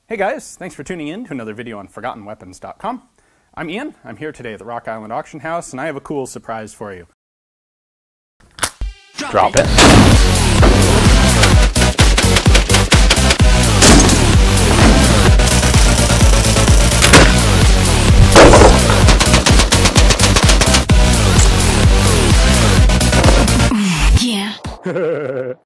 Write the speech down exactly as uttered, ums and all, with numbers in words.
Hey guys, thanks for tuning in to another video on Forgotten Weapons dot com. I'm Ian, I'm here today at the Rock Island Auction House, and I have a cool surprise for you. Drop, Drop it. it. Yeah.